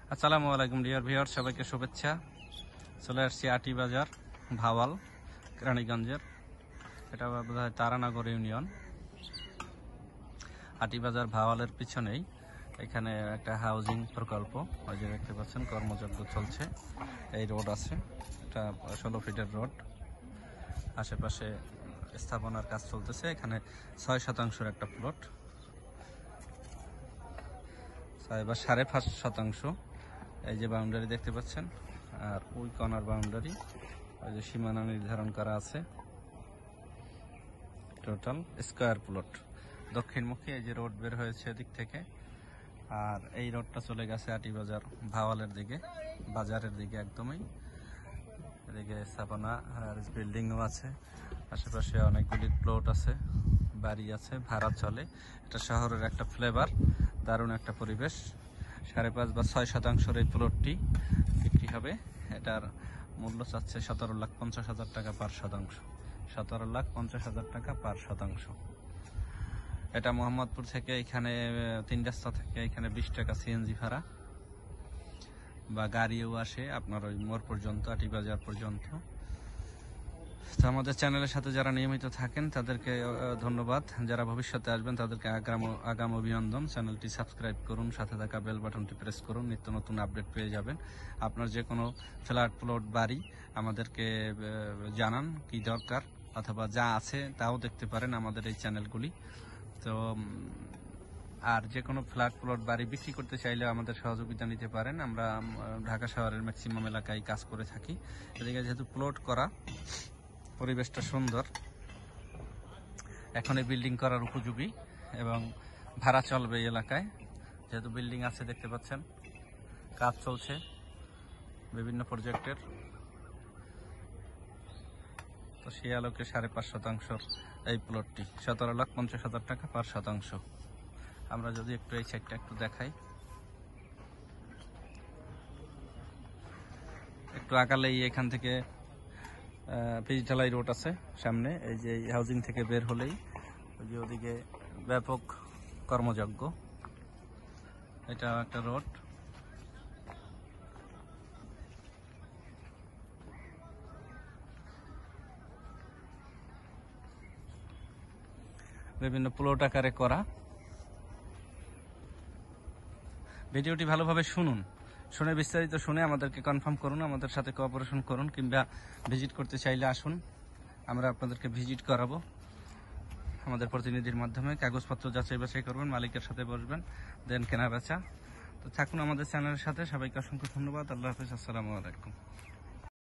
আসসালামু আলাইকুম dear viewer, সবাইকে শুভেচ্ছা। চলে আসছি আটি বাজার, ভাওয়াল, রানীগঞ্জের। এটা বোধহয় তারানগর ইউনিয়ন। আটি বাজার ভাওয়ালের পিছনেই এখানে একটা হাউজিং প্রকল্প, ওই যে দেখতে পাচ্ছেন কর্মযজ্ঞ চলছে। এই রোড আছে, এটা 16 ফিটের রোড। আশেপাশে স্থাপনার কাজ চলতেছে। এখানে 6% একটা প্লট, 5.5%। এই যে বাউন্ডারি দেখতে পাচ্ছেন, আর ওই কর্নার বাউন্ডারি, ওই যে সীমানা নির্ধারণ করা আছে। Total square plot. দক্ষিণমুখী এই যে রোড বের হয়েছে এদিক থেকে, আর এই রোডটা চলে গেছে আটি বাজার ভাওয়ালের দিকে, বাজারের দিকে একদমই। এদিকে স্থাপনা আর বিল্ডিংও আছে, আশেপাশে অনেকগুলি প্লট আছে, বাড়ি আছে, ভাড়া চলে। এটা শহরের একটা ফ্লেভার, দারুণ একটা পরিবেশ। 5.5 বা 6% এই প্লটটি বিক্রি হবে। এটার মূল্য চাচ্ছে 17,50,000 টাকা পার শতাংশ। 17,50,000 টাকা পার শতাংশ। এটা মোহাম্মদপুর থেকে এখানে 3 রাস্তা থেকে এখানে 20 টাকা সিএনজি ভাড়া, বা গাড়িও আসে আপনার ওই মোড় পর্যন্ত, আটি বাজার পর্যন্ত। তো আমাদের চ্যানেলের সাথে যারা নিয়মিত থাকেন তাদেরকে ধন্যবাদ। যারা ভবিষ্যতে আসবেন তাদেরকে আগাম অভিনন্দন। চ্যানেলটি সাবস্ক্রাইব করুন, সাথে থাকা বেল বাটনটি প্রেস করুন, নিত্য নতুন আপডেট পেয়ে যাবেন। আপনার যে কোনো ফ্ল্যাট, প্লট, বাড়ি আমাদেরকে জানান কি দরকার, অথবা যা আছে তাও দেখতে পারেন আমাদের এই চ্যানেলগুলি। তো আর যে কোনো ফ্ল্যাট, প্লট, বাড়ি বিক্রি করতে চাইলে আমাদের সহযোগিতা নিতে পারেন। আমরা ঢাকা শহরের ম্যাক্সিমাম এলাকায় কাজ করে থাকি। এদিকে যেহেতু প্লট করা, পরিবেশটা সুন্দর, এখন এই বিল্ডিং করার উপযোগী এবং ভাড়া চলবে এই এলাকায়। যেহেতু বিল্ডিং আছে, দেখতে পাচ্ছেন কাজ চলছে বিভিন্ন প্রজেক্টের। তো সেই আলোকে 5.5% এই প্লটটি 17,50,000 টাকা পার শতাংশ। আমরা যদি একটু এই সাইডটা একটু দেখাই, একটু আগালেই এখান থেকে পিচঢালাই রোড আছে সামনে। এই যে হাউজিং থেকে বের হলেই ওই যে ওদিকে ব্যাপক কর্মযজ্ঞ, এটা একটা রোড। বিভিন্ন প্লট আকারে করা। ভিডিওটি ভালোভাবে শুনুন, শুনে বিস্তারিত শুনে আমাদেরকে কনফার্ম করুন, আমাদের সাথে কোঅপারেশন করুন, কিংবা ভিজিট করতে চাইলে আসুন, আমরা আপনাদেরকে ভিজিট করাবো আমাদের প্রতিনিধির মাধ্যমে। কাগজপত্র যাচাই বাছাই করবেন, মালিকের সাথে বসবেন, দেন কেনা বেচা। তো থাকুন আমাদের চ্যানেলের সাথে। সবাইকে অসংখ্য ধন্যবাদ। আল্লাহ হাফিজ। আসসালামু আলাইকুম।